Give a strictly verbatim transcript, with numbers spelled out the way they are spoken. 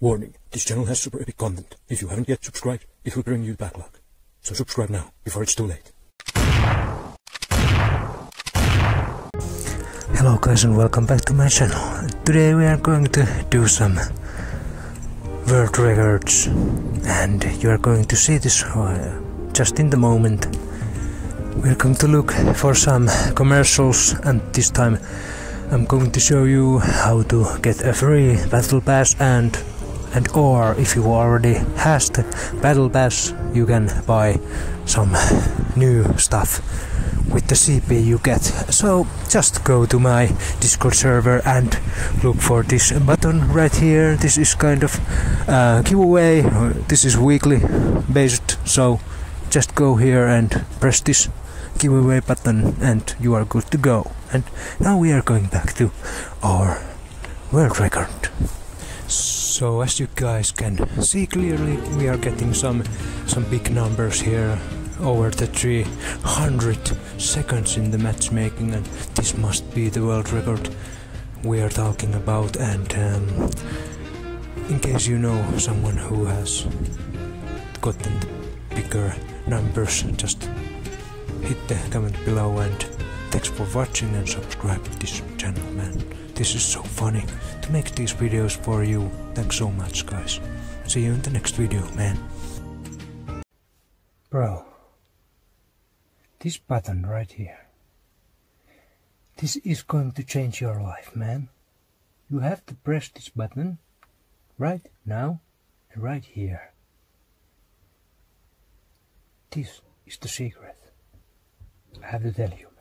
Warning, this channel has super epic content. If you haven't yet subscribed, it will bring you backlog. So subscribe now, before it's too late. Hello guys and welcome back to my channel. Today we are going to do some world records and you are going to see this uh, just in the moment. We're going to look for some commercials and this time I'm going to show you how to get a free battle pass and and or if you already has the battle pass you can buy some new stuff with the C P you get. So just go to my Discord server and look for this button right here. This is kind of uh, giveaway. This is weekly based, so just go here and press this giveaway button and you are good to go. And now we are going back to our world record. So as you guys can see clearly, we are getting some some big numbers here, over the three hundred seconds in the matchmaking, and this must be the world record we are talking about. And um, in case you know someone who has gotten the bigger numbers, just hit the comment below, and thanks for watching and subscribe to this channel, man. This is so funny to make these videos for you. Thanks so much guys. See you in the next video, man. Bro, this button right here, this is going to change your life, man. You have to press this button right now and right here. This is the secret. I have to tell you.